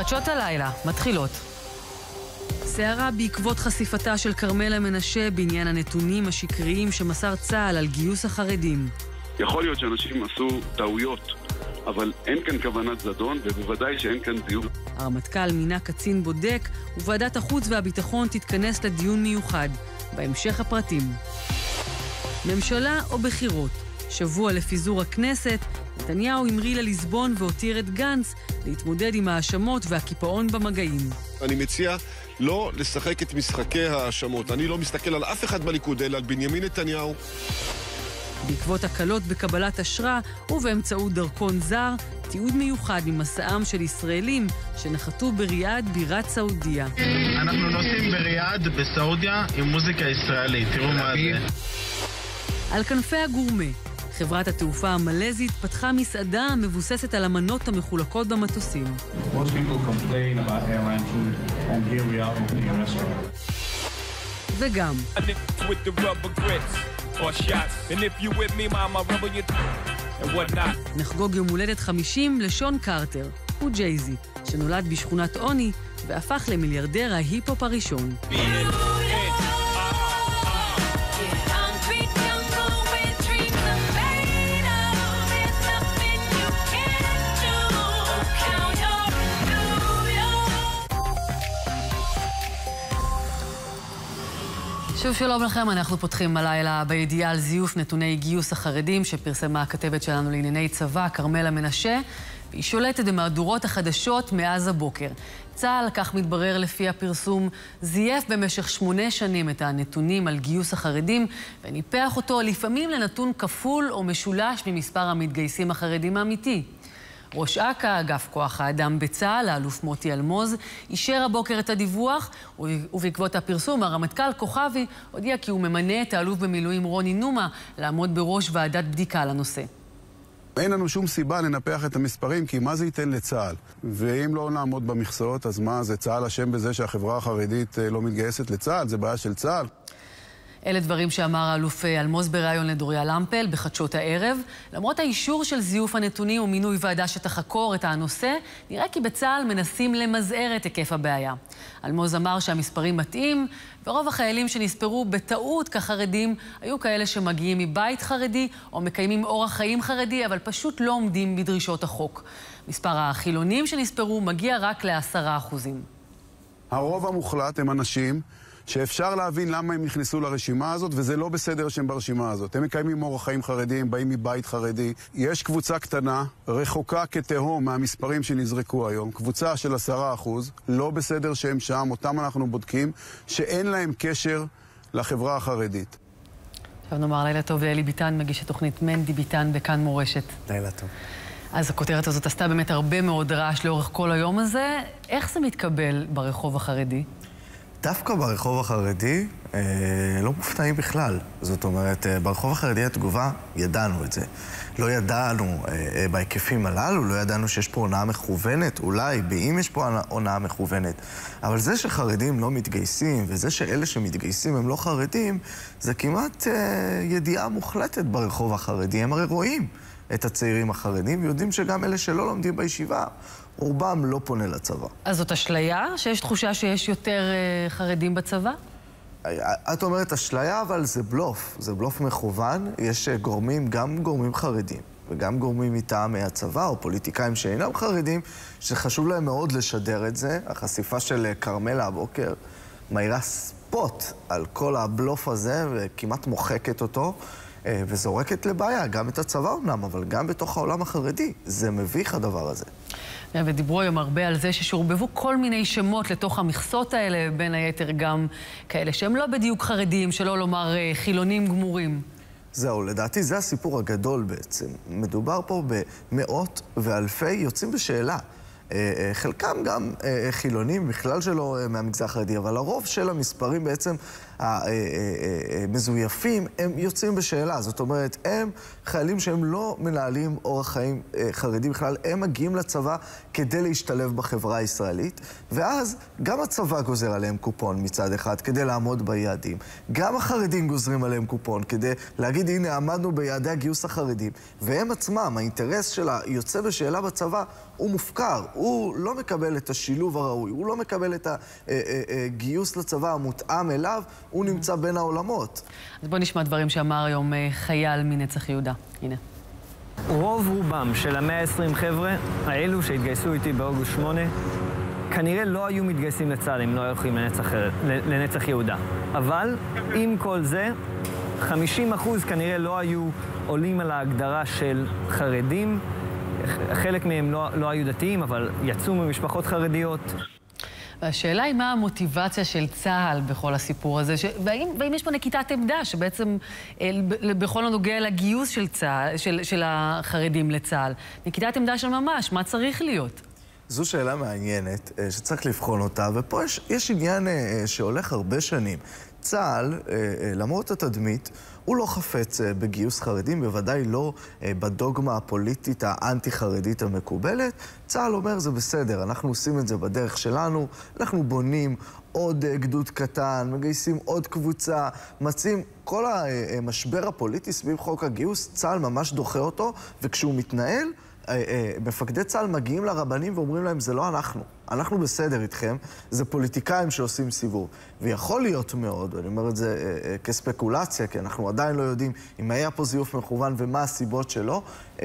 חדשות הלילה מתחילות. סערה בעקבות חשיפתה של כרמלה מנשה בעניין הנתונים השקריים שמסר צה"ל על גיוס החרדים. יכול להיות שאנשים עשו טעויות, אבל אין כאן כוונת זדון, ובוודאי שאין כאן זיוף. הרמטכ"ל מינה קצין בודק, וועדת החוץ והביטחון תתכנס לדיון מיוחד. בהמשך הפרטים. ממשלה או בחירות? שבוע לפיזור הכנסת, נתניהו המריא לליסבון והותיר את גנץ להתמודד עם האשמות והקיפאון במגעים. אני מציע לא לשחק את משחקי האשמות. אני לא מסתכל על אף אחד בליכוד, אלא על בנימין נתניהו. בעקבות הקלות בקבלת אשרה ובאמצעות דרכון זר, תיעוד מיוחד ממסעם של ישראלים שנחתו בריאד בירת סעודיה. אנחנו נוסעים בריאד בסעודיה עם מוזיקה ישראלית, תראו מה זה. על כנפי הגורמה, חברת התעופה המלזית פתחה מסעדה המבוססת על המנות המחולקות במטוסים. וגם נחגוג יום הולדת 50 לשון קרטר, הוא ג'ייזי, שנולד בשכונת עוני והפך למיליארדר ההיפ-הופ הראשון. שוב שלום לכם, אנחנו פותחים הלילה בידיעה על זיוף נתוני גיוס החרדים שפרסמה הכתבת שלנו לענייני צבא, כרמלה מנשה, והיא שולטת במהדורות החדשות מאז הבוקר. צה"ל, כך מתברר לפי הפרסום, זייף במשך 8 שנים את הנתונים על גיוס החרדים, וניפח אותו לפעמים לנתון כפול או משולש ממספר המתגייסים החרדים האמיתי. ראש אכ"א, אגף כוח האדם בצה"ל, האלוף מוטי אלמוז, אישר הבוקר את הדיווח, ובעקבות הפרסום, הרמטכ"ל כוכבי הודיע כי הוא ממנה את האלוף במילואים רוני נומה לעמוד בראש ועדת בדיקה לנושא. אין לנו שום סיבה לנפח את המספרים, כי מה זה ייתן לצה"ל? ואם לא נעמוד במכסות, אז מה, זה צה"ל אשם בזה שהחברה החרדית לא מתגייסת לצה"ל? זה בעיה של צה"ל? אלה דברים שאמר האלוף אלמוז בריאיון לדוריה למפל בחדשות הערב. למרות האישור של זיוף הנתונים ומינוי ועדה שתחקור את הנושא, נראה כי בצה"ל מנסים למזער את היקף הבעיה. אלמוז אמר שהמספרים מתאים, ורוב החיילים שנספרו בטעות כחרדים היו כאלה שמגיעים מבית חרדי או מקיימים אורח חיים חרדי, אבל פשוט לא עומדים בדרישות החוק. מספר החילונים שנספרו מגיע רק ל10%. הרוב המוחלט הם אנשים שאפשר להבין למה הם נכנסו לרשימה הזאת, וזה לא בסדר שהם ברשימה הזאת. הם מקיימים אורח חיים חרדיים, באים מבית חרדי. יש קבוצה קטנה, רחוקה כתהום מהמספרים שנזרקו היום, קבוצה של 10%, לא בסדר שהם שם, אותם אנחנו בודקים, שאין להם קשר לחברה החרדית. עכשיו נאמר לילה טוב לאלי ביטן, מגיש התוכנית מנדי ביטן בכאן מורשת. לילה טוב. אז הכותרת הזאת עשתה באמת הרבה מאוד רעש לאורך כל היום הזה. איך זה מתקבל ברחוב החרדי? דווקא ברחוב החרדי לא מופתעים בכלל. זאת אומרת, ברחוב החרדי התגובה, ידענו את זה. לא ידענו בהיקפים הללו, לא ידענו שיש פה הונאה מכוונת, אולי, אם יש פה הונאה מכוונת. אבל זה שחרדים לא מתגייסים, וזה שאלה שמתגייסים הם לא חרדים, זה כמעט ידיעה מוחלטת ברחוב החרדי. הם הרי רואים את הצעירים החרדים, ויודעים שגם אלה שלא לומדים בישיבה, רובם לא פונה לצבא. אז זאת אשליה? שיש תחושה שיש יותר חרדים בצבא? את אומרת אשליה, אבל זה בלוף. זה בלוף מכוון. יש גורמים, גם גורמים חרדים, וגם גורמים מטעם הצבא, או פוליטיקאים שאינם חרדים, שחשוב להם מאוד לשדר את זה. החשיפה של כרמלה הבוקר מאירה ספוט על כל הבלוף הזה, וכמעט מוחקת אותו, וזורקת לבעיה, גם את הצבא אומנם, אבל גם בתוך העולם החרדי. זה מביך הדבר הזה. ודיברו היום הרבה על זה ששורבבו כל מיני שמות לתוך המכסות האלה, בין היתר גם כאלה שהם לא בדיוק חרדים, שלא לומר חילונים גמורים. זהו, לדעתי זה הסיפור הגדול בעצם. מדובר פה במאות ואלפי יוצאים בשאלה. חלקם גם חילונים, בכלל שלא מהמגזר החרדי, אבל הרוב של המספרים בעצם המזויפים, הם יוצאים בשאלה. זאת אומרת, הם חיילים שהם לא מנהלים אורח חיים חרדי בכלל, הם מגיעים לצבא כדי להשתלב בחברה הישראלית, ואז גם הצבא גוזר עליהם קופון מצד אחד כדי לעמוד ביעדים. גם החרדים גוזרים עליהם קופון כדי להגיד, הנה, עמדנו ביעדי הגיוס החרדים. והם עצמם, האינטרס של היוצא בשאלה בצבא, הוא מופקר, הוא לא מקבל את השילוב הראוי, הוא לא מקבל את הגיוס לצבא המותאם אליו, הוא נמצא בין העולמות. אז בוא נשמע דברים שאמר היום חייל מנצח יהודה. הנה. רוב רובם של ה-120 חבר'ה, האלו שהתגייסו איתי באוגוסט 8, כנראה לא היו מתגייסים לצה"ל אם לא היו הולכים לנצח יהודה. אבל עם כל זה, 50% כנראה לא היו עולים על ההגדרה של חרדים. חלק מהם לא היו דתיים, אבל יצאו ממשפחות חרדיות. והשאלה היא מה המוטיבציה של צה"ל בכל הסיפור הזה, והאם יש פה נקיטת עמדה שבעצם בכל הנוגע לגיוס של צה"ל, של החרדים לצה"ל, נקיטת עמדה של ממש, מה צריך להיות? זו שאלה מעניינת שצריך לבחון אותה, ופה יש עניין שהולך הרבה שנים. צה"ל, למרות התדמית, הוא לא חפץ בגיוס חרדים, בוודאי לא בדוגמה הפוליטית האנטי-חרדית המקובלת. צה"ל אומר, זה בסדר, אנחנו עושים את זה בדרך שלנו, אנחנו בונים עוד גדוד קטן, מגייסים עוד קבוצה, מציעים כל המשבר הפוליטי סביב חוק הגיוס, צה"ל ממש דוחה אותו, וכשהוא מתנהל, מפקדי צה"ל מגיעים לרבנים ואומרים להם, זה לא אנחנו בסדר איתכם, זה פוליטיקאים שעושים סיבוב. ויכול להיות מאוד, אני אומר את זה כספקולציה, כי אנחנו עדיין לא יודעים אם היה פה זיוף מכוון ומה הסיבות שלו,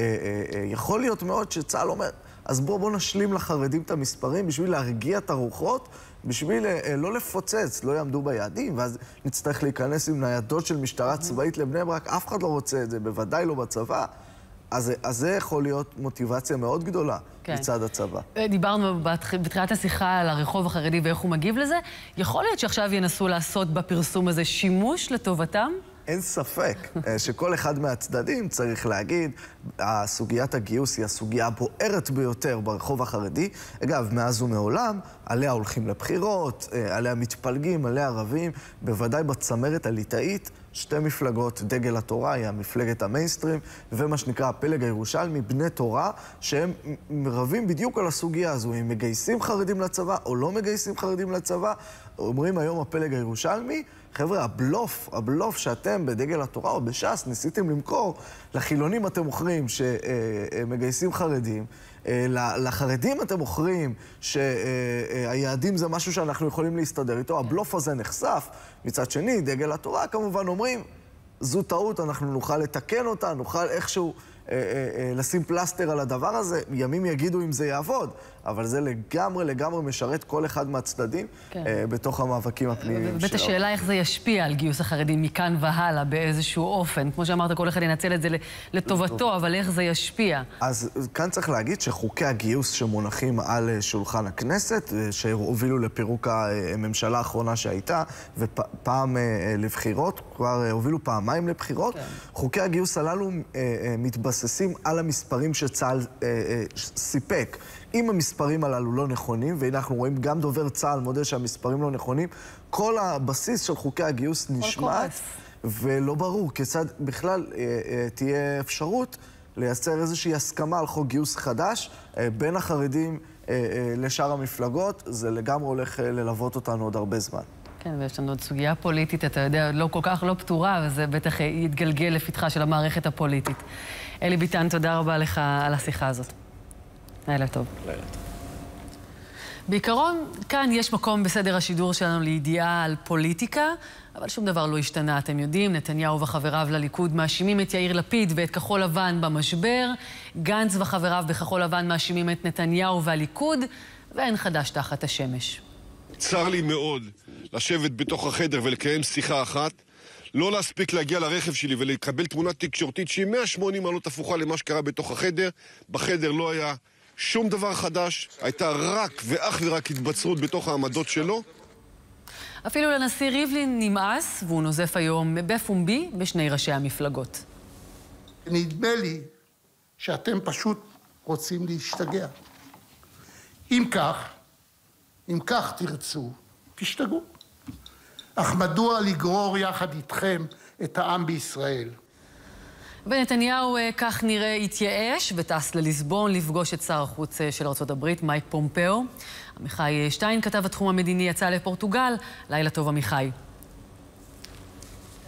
יכול להיות מאוד שצה"ל אומר, אז בוא נשלים לחרדים את המספרים בשביל להרגיע את הרוחות, בשביל לא לפוצץ, לא יעמדו ביעדים, ואז נצטרך להיכנס עם ניידות של משטרה צבאית לבני ברק, אף אחד לא רוצה את זה, בוודאי לא בצבא. אז זה יכול להיות מוטיבציה מאוד גדולה מצד הצבא. דיברנו בתחילת השיחה על הרחוב החרדי ואיך הוא מגיב לזה. יכול להיות שעכשיו ינסו לעשות בפרסום הזה שימוש לטובתם? אין ספק שכל אחד מהצדדים צריך להגיד, סוגיית הגיוס היא הסוגיה הבוערת ביותר ברחוב החרדי. אגב, מאז ומעולם, עליה הולכים לבחירות, עליה מתפלגים, עליה ערבים, בוודאי בצמרת הליטאית, שתי מפלגות, דגל התורה, היא המפלגת המיינסטרים, ומה שנקרא הפלג הירושלמי, בני תורה, שהם רבים בדיוק על הסוגיה הזו, הם מגייסים חרדים לצבא או לא מגייסים חרדים לצבא. אומרים היום הפלג הירושלמי, חבר'ה, הבלוף שאתם בדגל התורה או בש"ס ניסיתם למכור, לחילונים אתם מוכרים שמגייסים חרדים, לחרדים אתם מוכרים שהיעדים זה משהו שאנחנו יכולים להסתדר איתו, הבלוף הזה נחשף. מצד שני, דגל התורה כמובן אומרים, זו טעות, אנחנו נוכל לתקן אותה, נוכל איכשהו לשים פלסטר על הדבר הזה, ימים יגידו אם זה יעבוד, אבל זה לגמרי משרת כל אחד מהצדדים בתוך המאבקים הפנימיים שלו. ובית השאלה איך זה ישפיע על גיוס החרדים מכאן והלאה באיזשהו אופן. כמו שאמרת, כל אחד ינצל את זה לטובתו, אבל איך זה ישפיע? אז כאן צריך להגיד שחוקי הגיוס שמונחים על שולחן הכנסת, שהובילו לפירוק הממשלה האחרונה שהייתה, ופעם לבחירות, כבר הובילו פעמיים לבחירות, חוקי הגיוס הללו מתבססים על המספרים שצה"ל סיפק. אם המספרים הללו לא נכונים, והנה אנחנו רואים גם דובר צה"ל מודה שהמספרים לא נכונים, כל הבסיס של חוקי הגיוס נשמט, ולא ברור כיצד בכלל תהיה אפשרות לייצר איזושהי הסכמה על חוק גיוס חדש בין החרדים לשאר המפלגות. זה לגמרי הולך ללוות אותנו עוד הרבה זמן. כן, ויש לנו עוד סוגיה פוליטית, אתה יודע, לא כל כך לא פתורה, וזה בטח יתגלגל לפתחה של המערכת הפוליטית. אלי ביטן, תודה רבה לך על השיחה הזאת. לילה טוב. לילה טוב. בעיקרון, כאן יש מקום בסדר השידור שלנו לידיעה על פוליטיקה, אבל שום דבר לא השתנה. אתם יודעים, נתניהו וחבריו לליכוד מאשימים את יאיר לפיד ואת כחול לבן במשבר, גנץ וחבריו בכחול לבן מאשימים את נתניהו והליכוד, ואין חדש תחת השמש. צר לי מאוד לשבת בתוך החדר ולקיים שיחה אחת, לא להספיק להגיע לרכב שלי ולקבל תמונה תקשורתית שהיא 180 מעלות הפוכה למה שקרה בתוך החדר. בחדר לא היה שום דבר חדש, הייתה רק ואך ורק התבצרות בתוך העמדות שלו. אפילו לנשיא ריבלין נמאס, והוא נוזף היום בפומבי בשני ראשי המפלגות. נדמה לי שאתם פשוט רוצים להשתגע. אם כך תרצו, תשתגעו. אך מדוע לגרור יחד איתכם את העם בישראל? ונתניהו כך נראה התייאש וטס לליסבון לפגוש את שר החוץ של ארצות הברית, מייק פומפאו. עמיחי שטיין, כתב התחום המדיני, יצא לפורטוגל. לילה טוב, עמיחי.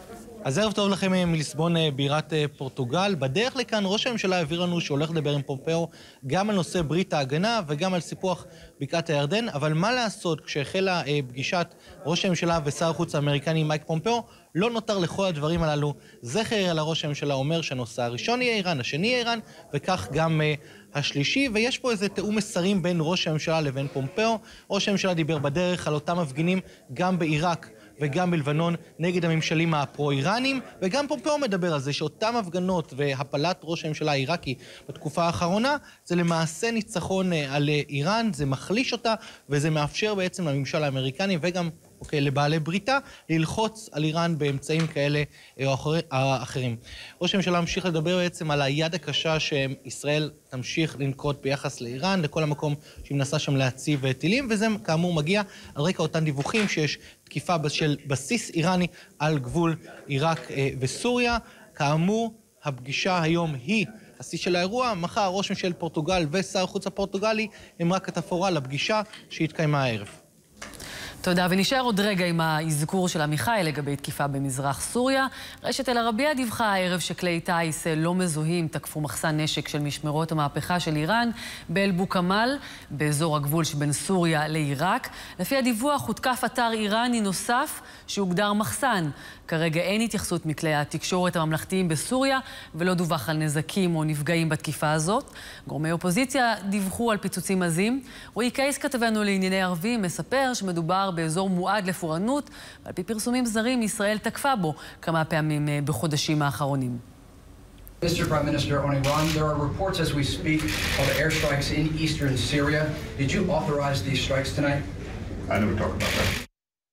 אז ערב טוב לכם מליסבון, בירת פורטוגל. בדרך לכאן ראש הממשלה העביר לנו שהולך לדבר עם פומפאו גם על נושא ברית ההגנה וגם על סיפוח בקעת הירדן, אבל מה לעשות, כשהחלה פגישת ראש הממשלה ושר החוץ האמריקני מייק פומפאו, לא נותר לכל הדברים הללו זכר, אלא ראש הממשלה אומר שהנושא הראשון יהיה איראן, השני יהיה איראן, וכך גם השלישי, ויש פה איזה תאום מסרים בין ראש הממשלה לבין פומפאו. ראש הממשלה דיבר בדרך על אותם מפגינים גם בעיראק וגם בלבנון נגד הממשלים הפרו-איראנים, וגם פומפאו מדבר על זה שאותם הפגנות והפלת ראש הממשלה העיראקי בתקופה האחרונה זה למעשה ניצחון על איראן, זה מחליש אותה וזה מאפשר בעצם לממשל האמריקני וגם לבעלי בריתה ללחוץ על איראן באמצעים כאלה או אחרים. ראש הממשלה ממשיך לדבר בעצם על היד הקשה שישראל תמשיך לנקוט ביחס לאיראן, לכל המקום שהיא מנסה שם להציב טילים, וזה כאמור מגיע על רקע אותן דיווחים שיש תקיפה של בסיס איראני על גבול עיראק וסוריה. כאמור, הפגישה היום היא השיא של האירוע. מחר ראש ממשלת פורטוגל ושר החוץ הפורטוגלי הם רק התפאורה לפגישה שהתקיימה הערב. תודה, ונשאר עוד רגע עם האזכור של עמיחי לגבי תקיפה במזרח סוריה. רשת אל-ערבייה דיווחה הערב שכלי טיס לא מזוהים תקפו מחסן נשק של משמרות המהפכה של איראן באל-בוקמל, באזור הגבול שבין סוריה לעיראק. לפי הדיווח הותקף אתר איראני נוסף שהוגדר מחסן. כרגע אין התייחסות מכלי התקשורת הממלכתיים בסוריה ולא דווח על נזקים או נפגעים בתקיפה הזאת. גורמי אופוזיציה דיווחו על פיצוצים עזים. רועי קייס, כתבנו לענייני ערבים, מספר שמדובר באזור מועד לפורענות, ועל פי פרסומים זרים ישראל תקפה בו כמה פעמים בחודשים האחרונים. Mr. Prime Minister, on Iran, there are reports as we speak of airstrikes in eastern Syria. Did you authorize these strikes tonight? I never talked about that.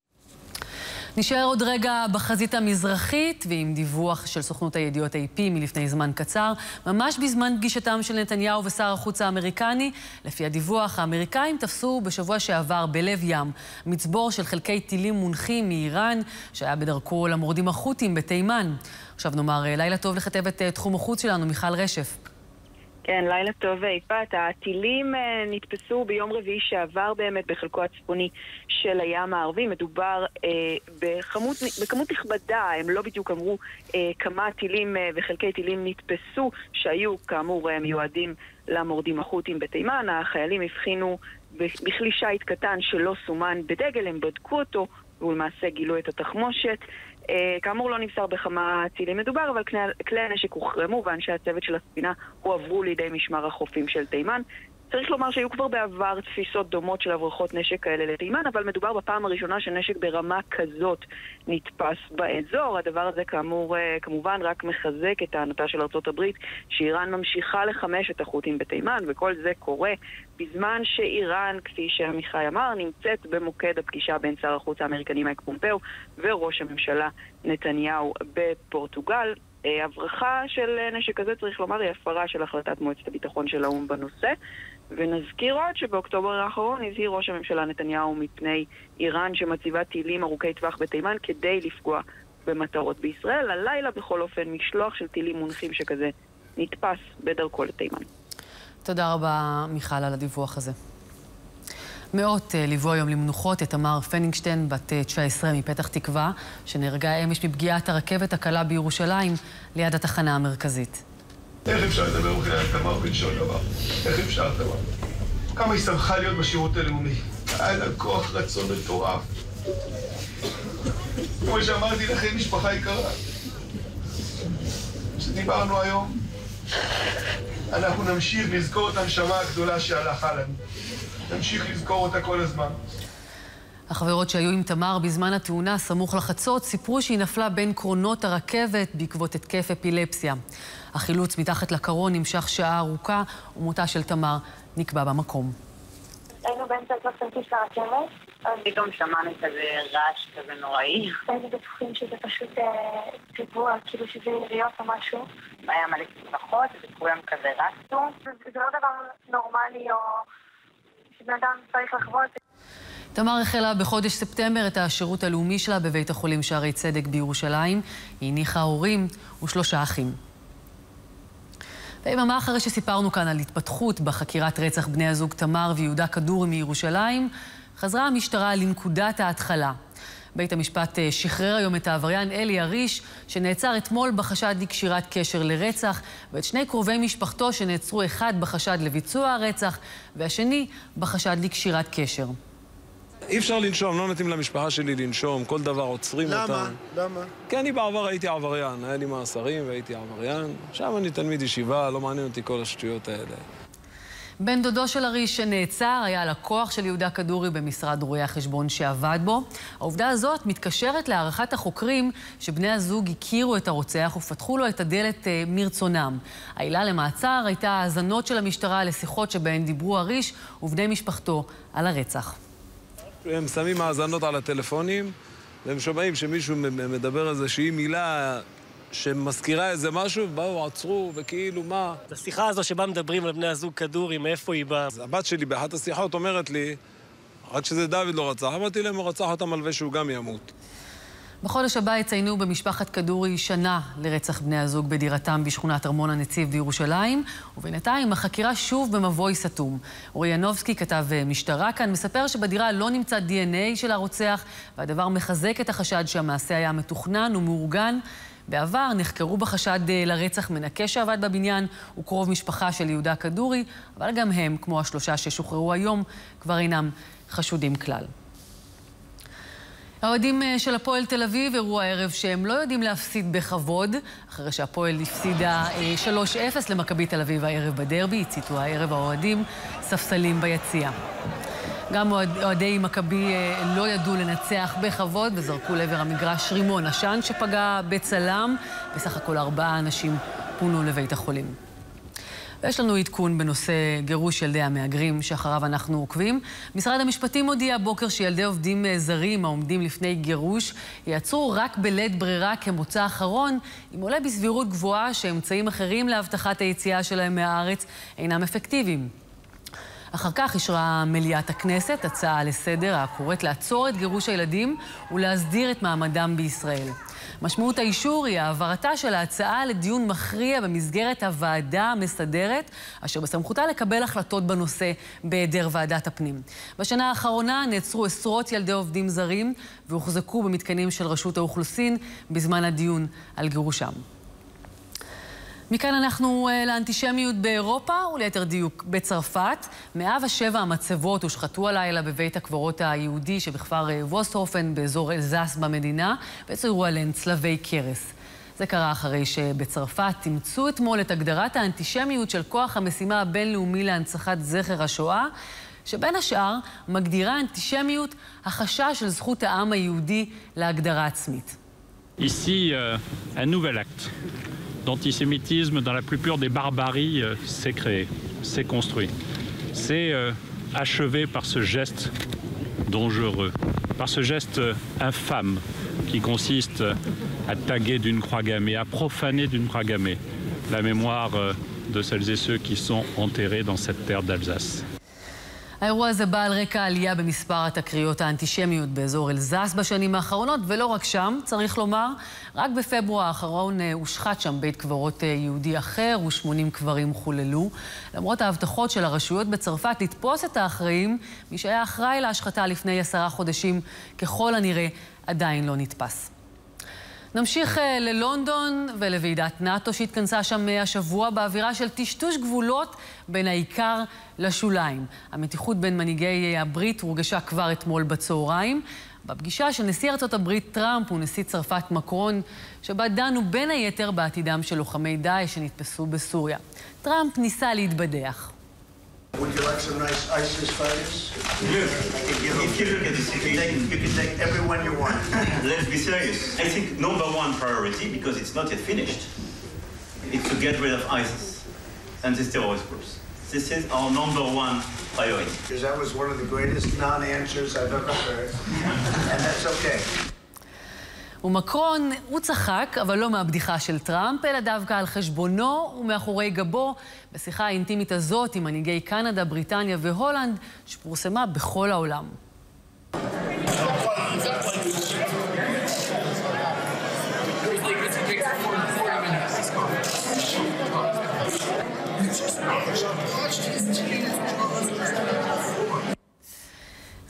נשאר עוד רגע בחזית המזרחית, ועם דיווח של סוכנות הידיעות AP מלפני זמן קצר, ממש בזמן פגישתם של נתניהו ושר החוץ האמריקני. לפי הדיווח, האמריקאים תפסו בשבוע שעבר בלב ים מצבור של חלקי טילים מונחים מאיראן, שהיה בדרכו למורדים החות'ים בתימן. עכשיו נאמר לילה טוב לכתבת תחום החוץ שלנו, מיכל רשף. כן, לילה טוב איפת. הטילים נתפסו ביום רביעי שעבר באמת בחלקו הצפוני של הים הערבי. מדובר בכמות נכבדה, הם לא בדיוק אמרו כמה טילים וחלקי טילים נתפסו, שהיו כאמור מיועדים למורדים החות'ים בתימן. החיילים הבחינו בכלי שיט קטן שלא סומן בדגל, הם בדקו אותו ולמעשה גילו את התחמושת. כאמור לא נמסר בכמה טילים מדובר, אבל כלי הנשק הוחרמו ואנשי הצוות של הספינה הועברו לידי משמר החופים של תימן. צריך לומר שהיו כבר בעבר תפיסות דומות של הברחות נשק כאלה לתימן, אבל מדובר בפעם הראשונה שנשק ברמה כזאת נתפס באזור. הדבר הזה כאמור כמובן רק מחזק את טענתה של ארצות הברית שאיראן ממשיכה לחמש את החות'ים בתימן, וכל זה קורה בזמן שאיראן, כפי שעמיחי אמר, נמצאת במוקד הפגישה בין שר החוץ האמריקני מייק פומפאו וראש הממשלה נתניהו בפורטוגל. הברחה של נשק כזה, צריך לומר, היא הפרה של החלטת מועצת הביטחון של האו"ם בנושא. ונזכיר עוד שבאוקטובר האחרון הזהיר ראש הממשלה נתניהו מפני איראן שמציבה טילים ארוכי טווח בתימן כדי לפגוע במטרות בישראל. הלילה בכל אופן משלוח של טילים מונחים שכזה נתפס בדרכו לתימן. תודה רבה מיכל על הדיווח הזה. מאות ליוו היום למנוחות את תמר פנינגשטיין, בת 19 מפתח תקווה, שנהרגה אמש מפגיעת הרכבת הקלה בירושלים ליד התחנה המרכזית. איך אפשר לדבר בכלל על תמר בלשון דבר? איך אפשר תמר? כמה היא שמחה להיות בשירות הלאומי. היה לה כוח רצון מטורף. כמו שאמרתי לכם, משפחה יקרה. שדיברנו היום, אנחנו נמשיך לזכור את הנשמה הגדולה שהלכה לנו. נמשיך לזכור אותה כל הזמן. החברות שהיו עם תמר בזמן התאונה סמוך לחצות סיפרו שהיא נפלה בין קרונות הרכבת בעקבות התקף אפילפסיה. החילוץ מתחת לקרון נמשך שעה ארוכה ומותה של תמר נקבע במקום. היינו באמצע הצלחת של הרכבת, אז פתאום שמענו כזה רעש כזה נוראי. היינו בטוחים שזה פשוט פיגוע, כאילו שזה יריות או משהו. היה מלא צלחות, וכולם כזה רצו. זה לא דבר נורמלי או שבן אדם צריך לחוות. תמר החלה בחודש ספטמבר את השירות הלאומי שלה בבית החולים שערי צדק בירושלים. היא הניחה הורים ושלושה אחים. ויממה אחרי שסיפרנו כאן על התפתחות בחקירת רצח בני הזוג תמר ויהודה כדורי מירושלים, חזרה המשטרה לנקודת ההתחלה. בית המשפט שחרר היום את העבריין אלי אריש, שנעצר אתמול בחשד לקשירת קשר לרצח, ואת שני קרובי משפחתו שנעצרו, אחד בחשד לביצוע הרצח, והשני בחשד לקשירת קשר. אי אפשר לנשום, לא נתאים למשפחה שלי לנשום, כל דבר עוצרים אותם. למה? כי אני בעבר הייתי עבריין, היה לי מאסרים והייתי עבריין. עכשיו אני תלמיד ישיבה, לא מעניין אותי כל השטויות האלה. בן דודו של אריש שנעצר היה לקוח של יהודה כדורי במשרד רואי החשבון שעבד בו. העובדה הזאת מתקשרת להערכת החוקרים שבני הזוג הכירו את הרוצח ופתחו לו את הדלת מרצונם. העילה למעצר הייתה האזנות של המשטרה לשיחות שבהן דיברו אריש ובני משפחתו על הרצח. הם שמים האזנות על הטלפונים והם שומעים שמישהו מדבר איזושהי מילה שמזכירה איזה משהו, באו, עצרו, וכאילו מה? את השיחה הזו שבה מדברים על בני הזוג כדורי, מאיפה היא באה? הבת שלי באחת השיחות אומרת לי, רק שזה דוד לא רצח, אמרתי להם, הוא רצח אותם על ושהוא גם ימות. בחודש הבא יציינו במשפחת כדורי שנה לרצח בני הזוג בדירתם בשכונת ארמון הנציב בירושלים, ובינתיים החקירה שוב במבוי סתום. אורי ינובסקי, כתב משטרה כאן, מספר שבדירה לא נמצא DNA של הרוצח, והדבר מחזק את החשד שהמעשה היה מתוכנן ומאורגן. בעבר נחקרו בחשד לרצח מנקה שעבד בבניין וקרוב משפחה של יהודה כדורי, אבל גם הם, כמו השלושה ששוחררו היום, כבר אינם חשודים כלל. האוהדים של הפועל תל אביב הראו הערב שהם לא יודעים להפסיד בכבוד, אחרי שהפועל הפסידה 3-0 למכבי תל אביב הערב בדרבי, הציתו הערב האוהדים ספסלים ביציע. גם אוהדי מכבי לא ידעו לנצח בכבוד וזרקו לעבר המגרש רימון עשן שפגע בצלם. בסך הכל 4 אנשים פונו לבית החולים. ויש לנו עדכון בנושא גירוש ילדי המהגרים שאחריו אנחנו עוקבים. משרד המשפטים הודיע הבוקר שילדי עובדים זרים העומדים לפני גירוש יעצרו רק בלית ברירה כמוצא אחרון, אם עולה בסבירות גבוהה שאמצעים אחרים להבטחת היציאה שלהם מהארץ אינם אפקטיביים. אחר כך אישרה מליאת הכנסת הצעה לסדר הקוראת לעצור את גירוש הילדים ולהסדיר את מעמדם בישראל. משמעות האישור היא העברתה של ההצעה לדיון מכריע במסגרת הוועדה המסדרת, אשר בסמכותה לקבל החלטות בנושא בהיעדר ועדת הפנים. בשנה האחרונה נעצרו עשרות ילדי עובדים זרים והוחזקו במתקנים של רשות האוכלוסין בזמן הדיון על גירושם. מכאן אנחנו לאנטישמיות באירופה, וליתר דיוק בצרפת. 107 המצבות הושחתו הלילה בבית הקברות היהודי שבכפר ווסטהופן באזור אלזס במדינה, וצוירו עליהן צלבי קרס. זה קרה אחרי שבצרפת תמצאו אתמול את הגדרת האנטישמיות של כוח המשימה הבינלאומי להנצחת זכר השואה, שבין השאר מגדירה אנטישמיות החשש של זכות העם היהודי להגדרה עצמית. Ici, un nouvel acte d'antisémitisme dans la plus pure des barbaries s'est créé, s'est construit. C'est achevé par ce geste dangereux, par ce geste infâme qui consiste à taguer d'une croix gammée, à profaner d'une croix gammée la mémoire de celles et ceux qui sont enterrés dans cette terre d'Alsace. האירוע הזה בא על רקע העלייה במספר התקריות האנטישמיות באזור אלזס בשנים האחרונות, ולא רק שם, צריך לומר. רק בפברואר האחרון הושחת שם בית קברות יהודי אחר, ו80 קברים חוללו. למרות ההבטחות של הרשויות בצרפת לתפוס את האחראים, מי שהיה אחראי להשחתה לפני 10 חודשים, ככל הנראה עדיין לא נתפס. נמשיך ללונדון ולוועידת נאטו שהתכנסה שם השבוע באווירה של טשטוש גבולות בין העיקר לשוליים. המתיחות בין מנהיגי הברית הורגשה כבר אתמול בצהריים, בפגישה של נשיא ארצות הברית טראמפ ונשיא צרפת מקרון, שבה דנו בין היתר בעתידם של לוחמי דאעש שנתפסו בסוריה. טראמפ ניסה להתבדח. Would you like some nice ISIS fighters? You can take everyone you want. Let's be serious. I think number one priority, because it's not yet finished, is to get rid of ISIS and these terrorist groups. This is our number one priority. Because that was one of the greatest non-answers I've ever heard. And that's okay. ומקרון, הוא צחק, אבל לא מהבדיחה של טראמפ, אלא דווקא על חשבונו ומאחורי גבו, בשיחה האינטימית הזאת עם מנהיגי קנדה, בריטניה והולנד, שפורסמה בכל העולם.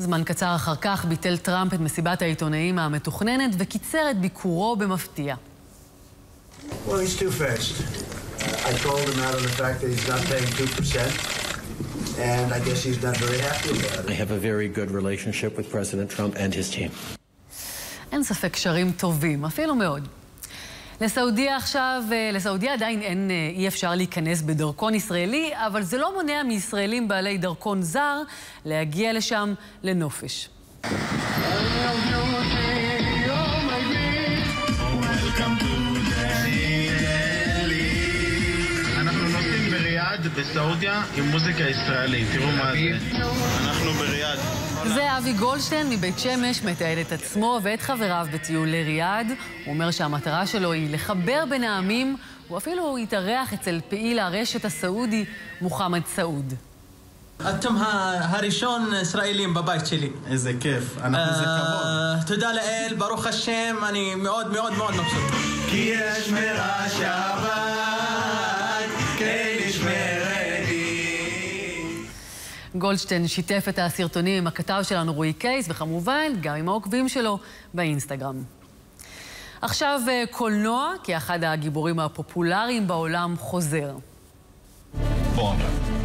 זמן קצר אחר כך ביטל טראמפ את מסיבת העיתונאים המתוכננת וקיצר את ביקורו במפתיע. Well, he's too fast. I called him out on the fact that he's not paying 2%, and I guess he's not very happy about it. I have a very good relationship with President Trump and his team. אין ספק קשרים טובים, אפילו מאוד. לסעודיה עכשיו, לסעודיה עדיין אי אפשר להיכנס בדרכון ישראלי, אבל זה לא מונע מישראלים בעלי דרכון זר להגיע לשם לנופש. אנחנו נוסעים בריאד בסעודיה עם מוזיקה ישראלית, תראו מה זה. אנחנו בריאד. זה אבי גולדשטיין מבית שמש, מתעד את עצמו ואת חבריו בטיול לריאד. הוא אומר שהמטרה שלו היא לחבר בין העמים, הוא אפילו התארח אצל פעיל הרשת הסעודי מוחמד סעוד. אתם הראשון ישראלים בבית שלי. איזה כיף, אנחנו זה כבוד. תודה לאל, ברוך השם, אני מאוד מאוד מאוד מבסוט. כי יש מרע שבת, כן נשמרני. גולדשטיין שיתף את הסרטונים עם הכתב שלנו רועי קייס, וכמובן גם עם העוקבים שלו באינסטגרם. עכשיו קולנוע, כי אחד הגיבורים הפופולריים בעולם חוזר. בונד.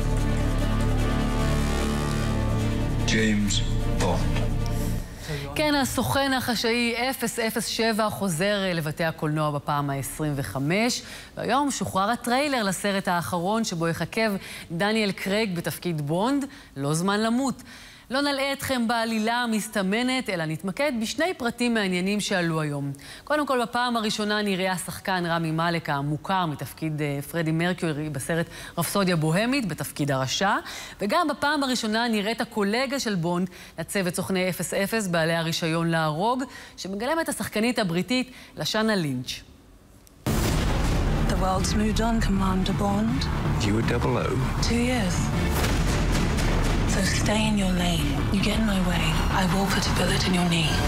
ג'יימס בונד. כן, הסוכן החשאי 007 חוזר לבתי הקולנוע בפעם ה-25, והיום שוחרר הטריילר לסרט האחרון שבו יחכב דניאל קרייג בתפקיד בונד, לא זמן למות. לא נלאה אתכם בעלילה המסתמנת, אלא נתמקד בשני פרטים מעניינים שעלו היום. קודם כל, בפעם הראשונה נראה השחקן רמי מאלק המוכר מתפקיד פרדי מרקיורי בסרט רפסודיה בוהמית בתפקיד הרשע, וגם בפעם הראשונה נראה את הקולגה של בונד לצוות סוכני 00 בעלי הרישיון להרוג, שמגלם את השחקנית הבריטית לשנה לינץ'. The world's moved on, Commander Bond. You were 00. 2 years. So stay in your lane. You get in my way, I will put a bullet in your knee.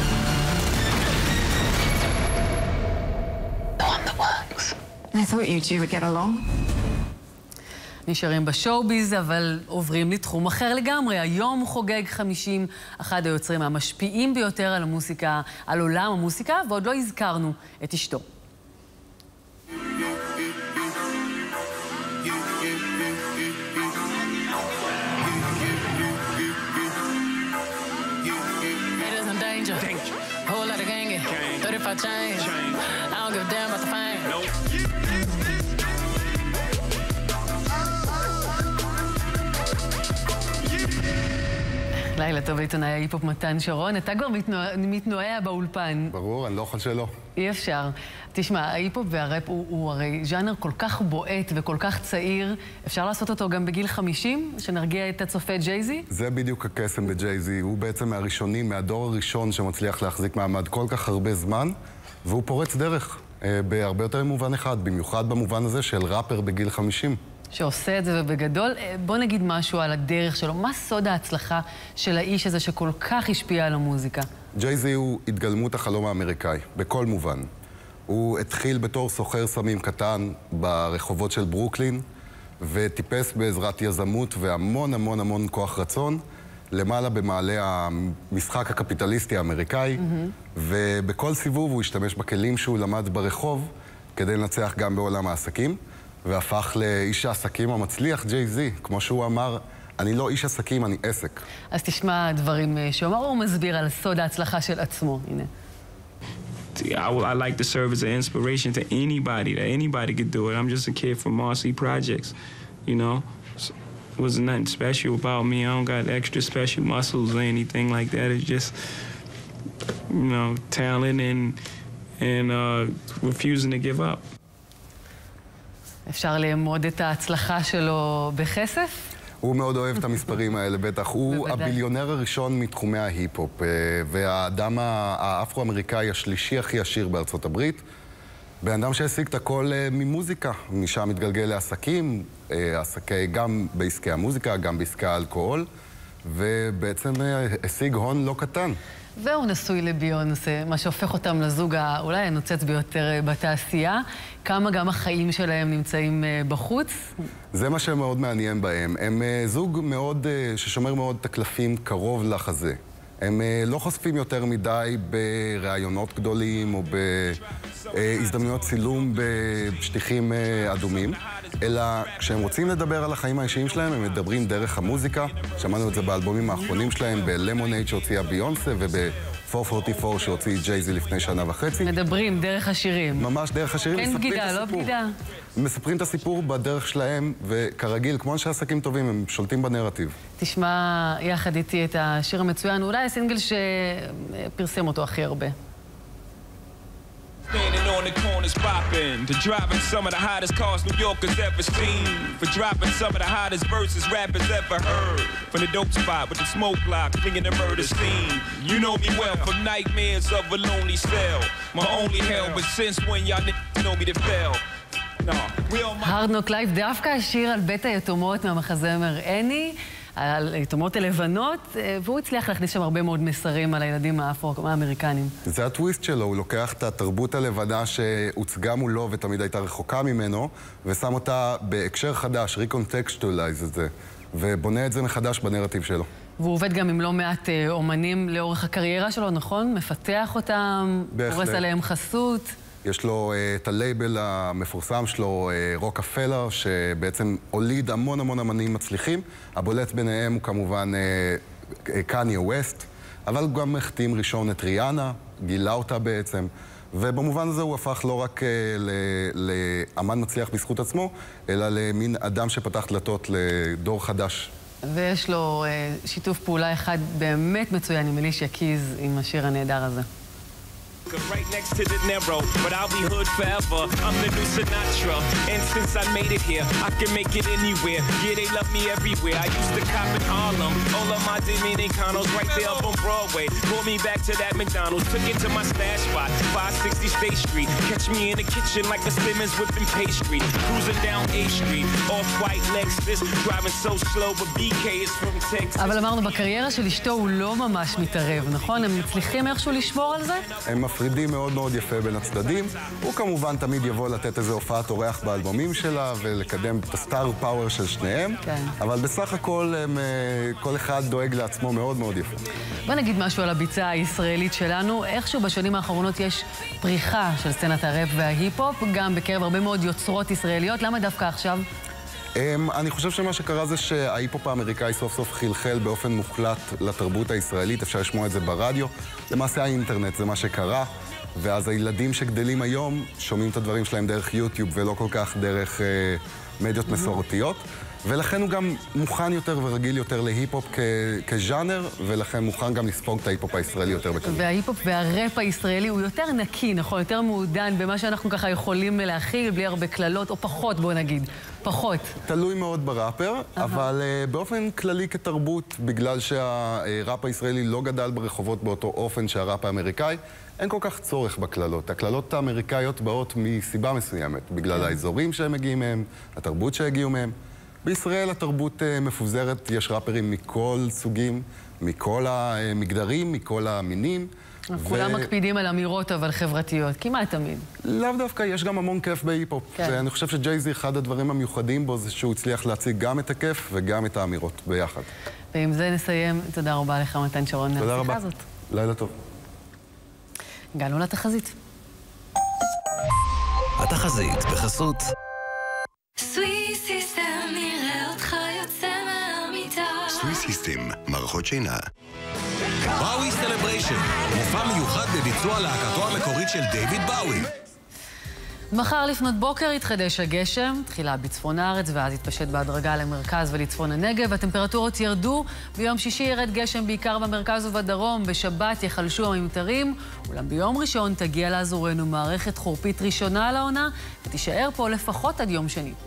The one that works. I thought you two would get along. נשארים בשואוביז, אבל עוברים לתחום אחר לגמרי. היום הוא חוגג 50, אחד היוצרים המשפיעים ביותר על המוסיקה, על עולם המוסיקה, ועוד לא הזכרנו את אשתו. לילה טוב, עיתונאי ההיפ-הופ מתן שרון. אתה כבר מתנועע באולפן. ברור, אני לא יכול שלא. אי אפשר. תשמע, ההיפ-הופ והראפ הוא הרי ז'אנר כל כך בועט וכל כך צעיר. אפשר לעשות אותו גם בגיל 50, שנרגיע את הצופה ג'ייזי? זה בדיוק הקסם בג'ייזי. הוא בעצם מהראשונים, מהדור הראשון שמצליח להחזיק מעמד כל כך הרבה זמן, והוא פורץ דרך בהרבה יותר מובן אחד, במיוחד במובן הזה של ראפר בגיל 50. שעושה את זה ובגדול. בוא נגיד משהו על הדרך שלו. מה סוד ההצלחה של האיש הזה שכל כך השפיע על המוזיקה? ג'ייזי הוא התגלמות החלום האמריקאי, בכל מובן. הוא התחיל בתור סוחר סמים קטן ברחובות של ברוקלין, וטיפס בעזרת יזמות והמון המון המון כוח רצון, למעלה במעלה המשחק הקפיטליסטי האמריקאי, ובכל סיבוב הוא השתמש בכלים שהוא למד ברחוב, כדי לנצח גם בעולם העסקים. והפך לאיש העסקים המצליח, ג'יי-זי. כמו שהוא אמר, אני לא איש עסקים, אני עסק. אז תשמע דברים שאומר, הוא מסביר על סוד ההצלחה של עצמו. הנה. I like to serve as an inspiration to anybody, that anybody could do it. I'm just a kid from Marcy Projects, you know. So, it wasn't nothing special about me. I don't got extra special muscles or anything like that. It's just, you know, talent and refusing to give up. אפשר לאמוד את ההצלחה שלו בכסף? הוא מאוד אוהב את המספרים האלה, בטח. הוא הביליונר הראשון מתחומי ההיפ-הופ, והאדם האפרו-אמריקאי השלישי הכי עשיר בארצות הברית. בן אדם שהשיג את הכל ממוזיקה, משם מתגלגל לעסקים, גם בעסקי המוזיקה, גם בעסקי האלכוהול, ובעצם השיג הון לא קטן. והוא נשוי לביונסה, מה שהופך אותם לזוג אולי הנוצץ ביותר בתעשייה. כמה גם החיים שלהם נמצאים בחוץ? זה מה שמאוד מעניין בהם. הם זוג מאוד, ששומר מאוד את הקלפים קרוב לחזה. הם לא חושפים יותר מדי ברעיונות גדולים או בהזדמנויות צילום בשטיחים אדומים, אלא כשהם רוצים לדבר על החיים האישיים שלהם, הם מדברים דרך המוזיקה. שמענו את זה באלבומים האחרונים שלהם, בלמונייד שהוציאה ביונסה וב-444 שהוציא ג'ייזי לפני שנה וחצי. מדברים דרך השירים. ממש דרך השירים. כן בגידה, לא בגידה. מספרים את הסיפור בדרך שלהם, וכרגיל, כמו אנשי עסקים טובים, הם שולטים בנרטיב. תשמע יחד איתי את השיר המצוין, אולי הסינגל שפרסם אותו הכי הרבה. Standing on the corners popping, to driving some of the hottest cars New Yorkers ever seen, for dropping some of the hottest verses rappers ever heard, from the dope spot with the smoke block, bringing the murder scene. You know me well from nightmares of a lonely cell. My only hell was since when y'all know me to fail. Hard Knock Life, דווקא השיר על בית היתומות מהמחזמר אני, על היתומות הלבנות, והוא הצליח להכניס שם הרבה מאוד מסרים על הילדים האפרו-אמריקנים. זה הטוויסט שלו, הוא לוקח את התרבות הלבנה שהוצגה מולו ותמיד הייתה רחוקה ממנו, ושם אותה בהקשר חדש, ריקונטקסטואלייז את זה, ובונה את זה מחדש בנרטיב שלו. והוא עובד גם עם לא מעט אומנים לאורך הקריירה שלו, נכון? מפתח אותם, פורס עליהם חסות. יש לו את הלייבל המפורסם שלו, רוקפלר, שבעצם הוליד המון המון אמנים מצליחים. הבולט ביניהם הוא כמובן קניה ווסט, אבל הוא גם החתים ראשון את ריאנה, גילה אותה בעצם. ובמובן הזה הוא הפך לא רק לאמן מצליח בזכות עצמו, אלא למין אדם שפתח דלתות לדור חדש. ויש לו שיתוף פעולה אחד באמת מצוין עם אלישיה קיז, עם השיר הנהדר הזה. Right next to the narrow, but I'll be hood forever. I'm the new Sinatra, and since I made it here, I can make it anywhere. Yeah, they love me everywhere. I used to cop in Harlem, all of my Dominicanos right there up on Broadway. Pulled me back to that McDonald's, took it to my stash spot, 560 State Street. Catch me in the kitchen like a Simmons whipping pastry. Cruising down A Street, off-white Lexus, driving so slow, but BK is from Texas. אבל אמרנו, בקריירה של אשתו הוא לא ממש מתערב, נכון? הם מצליחים איכשהו לשמור על זה? הם מפרידים מאוד מאוד יפה בין הצדדים. הוא כמובן תמיד יבוא לתת איזו הופעת אורח באלבומים שלה ולקדם את הסטאר פאוור של שניהם. כן. אבל בסך הכל כל אחד דואג לעצמו מאוד מאוד יפה. בוא נגיד משהו על הביצה הישראלית שלנו. איכשהו בשנים האחרונות יש פריחה של סצנת הראפ וההיפ-הופ, גם בקרב הרבה מאוד יוצרות ישראליות. למה דווקא עכשיו? אני חושב שמה שקרה זה שההיפ-הופ האמריקאי סוף סוף חלחל באופן מוחלט לתרבות הישראלית. אפשר לשמוע את זה ברדיו. למעשה האינטרנט זה מה שקרה. ואז הילדים שגדלים היום שומעים את הדברים שלהם דרך יוטיוב ולא כל כך דרך מדיות מסורתיות. ולכן הוא גם מוכן יותר ורגיל יותר להיפ-הופ כז'אנר, ולכן מוכן גם לספוג את ההיפ-הופ הישראלי יותר בקלות. וההיפ-הופ והראפ הישראלי הוא יותר נקי, נכון? יותר מעודן במה שאנחנו ככה יכולים להכיל, בלי הרבה כללות, או פחות, בוא נגיד. פחות. תלוי מאוד בראפר, אבל באופן כללי כתרבות, בגלל שהראפ הישראלי לא גדל ברחובות באותו אופן שהראפ האמריקאי, אין כל כך צורך בכללות. הכללות האמריקאיות באות מסיבה מסוימת, בגלל האזורים שהם מגיעים מהם, התרבות שהגיעו מהם. בישראל התרבות מפוזרת, יש ראפרים מכל סוגים, מכל המגדרים, מכל המינים. כולם מקפידים על אמירות אבל חברתיות, כמעט תמיד. לאו דווקא, יש גם המון כיף בהיפ-הופ. ואני חושב שג'ייזי, אחד הדברים המיוחדים בו זה שהוא הצליח להציג גם את הכיף וגם את האמירות ביחד. ועם זה נסיים. תודה רבה לך, מתן שרון, תודה רבה. לילה טוב. הגענו לתחזית. התחזית בחסות סוויסיסטם יראה אותך יוצא מהמיטה. סוויסיסטם, מערכות שינה. באוי סלבריישן, מופע מיוחד בביצוע להקתו המקורית של דיוויד באוי. מחר לפנות בוקר יתחדש הגשם, תחילה בצפון הארץ ואז יתפשט בהדרגה למרכז ולצפון הנגב. הטמפרטורות ירדו, ביום שישי ירד גשם בעיקר במרכז ובדרום, בשבת יחלשו המיותרים, אולם ביום ראשון תגיע לאזורנו מערכת חורפית ראשונה על העונה, ותישאר פה לפחות עד יום שני.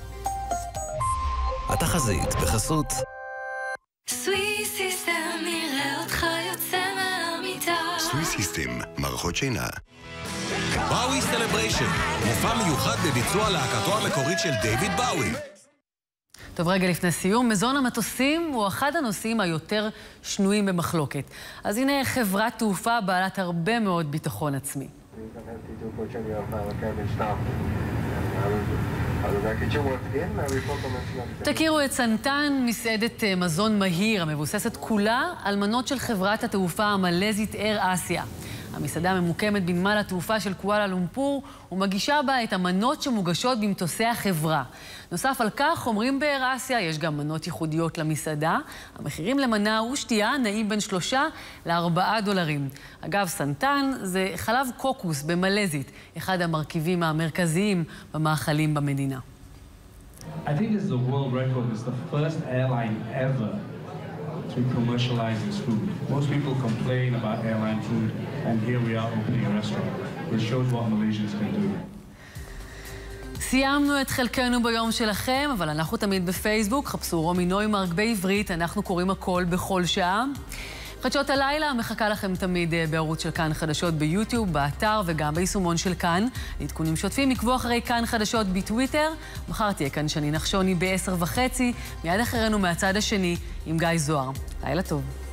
התחזית בחסות סוויסיסטם יראה אותך יוצא מהמיטה. סוויסיסטם, מערכות שינה. באוי סלבריישן, מופע מיוחד בביצוע להקתו המקורית של דיוויד באוי. טוב, רגע לפני סיום, מזון המטוסים הוא אחד הנושאים היותר שנויים במחלוקת. אז הנה חברת תעופה בעלת הרבה מאוד ביטחון עצמי. תכירו את סנטן, מסעדת מזון מהיר המבוססת כולה על מנות של חברת התעופה המלזית אייר אסיה. המסעדה ממוקמת בנמל התעופה של קואלה לומפור ומגישה בה את המנות שמוגשות במטוסי החברה. נוסף על כך, אומרים באייר אסיה, יש גם מנות ייחודיות למסעדה. המחירים למנה ושתייה נעים בין $3 ל$4. אגב, סנטן זה חלב קוקוס במלזית, אחד המרכיבים המרכזיים במאכלים במדינה. I think this is a world record. It's the first airline ever to commercialize this food. Most people complain about airline food, and here we are opening a restaurant, which shows what Malaysians can do. סיימנו את חלקנו ביום שלכם, אבל אנחנו תמיד בפייסבוק, חפשו רומי נוימרק בעברית, אנחנו קוראים הכל בכל שעה. חדשות הלילה מחכה לכם תמיד בערוץ של כאן חדשות ביוטיוב, באתר וגם ביישומון של כאן. עדכונים שוטפים עקבו אחרי כאן חדשות בטוויטר. מחר תהיה כאן שני נחשוני ב-10:30, מיד אחרינו מהצד השני עם גיא זוהר. לילה טוב.